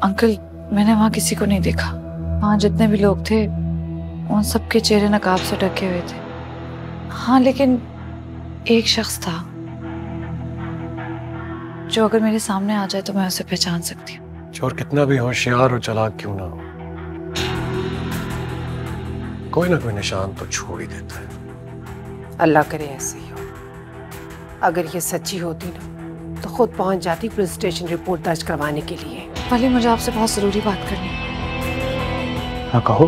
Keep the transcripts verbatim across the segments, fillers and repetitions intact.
Uncle, मैंने वहाँ किसी को नहीं देखा। वहाँ जितने भी लोग थे उन सबके चेहरे नकाब से ढके हुए थे। हाँ, लेकिन एक शख्स था जो अगर मेरे सामने आ जाए तो मैं उसे पहचान सकती हूँ। चोर कितना भी होशियार और चालाक क्यों ना हो, कोई ना कोई निशान तो छोड़ ही देता है। अल्लाह करे ऐसे ही हो। अगर ये सच्ची होती ना तो खुद पहुंच जाती पुलिस स्टेशन रिपोर्ट दर्ज करवाने के लिए। वली, मुझे आपसे बहुत जरूरी बात करनी है। हाँ कहो।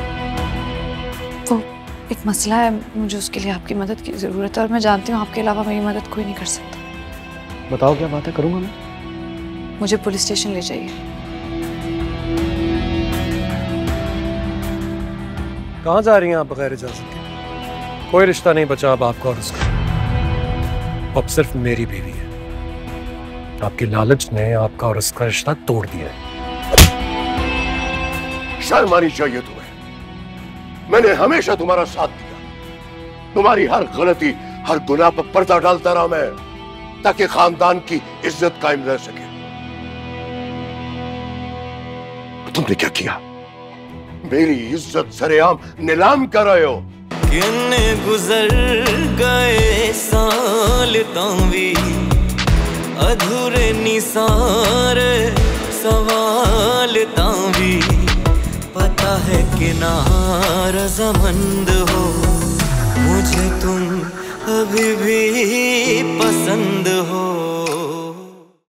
वो एक मसला है, मुझे उसके लिए आपकी मदद की जरूरत है और मैं जानती हूँ आपके अलावा मेरी मदद कोई नहीं कर सकता। बताओ क्या बात है, करूंगा मैं। मुझे पुलिस स्टेशन ले जाइए। कहाँ जा रही हैं आप बगैर इजाजत के? कोई रिश्ता नहीं बचा अब आपका और उसका। अब सिर्फ मेरी बीवी है। आपकी लालच ने आपका और उसका रिश्ता तोड़ दिया है। शर्म आनी चाहिए तुम्हें। मैंने हमेशा तुम्हारा साथ दिया। तुम्हारी हर गलती, हर गुनाह पर पर्दा डालता रहा मैं, ताकि खानदान की इज्जत कायम रह सके। तुमने क्या किया? मेरी इज्जत सरेआम नीलाम कर रहे हो। किन्ने गुजर गए साल तावी अधूरे निसार सवाल तावी पता है कि नारज़मंद हो मुझे तुम अभी भी पसंद हो।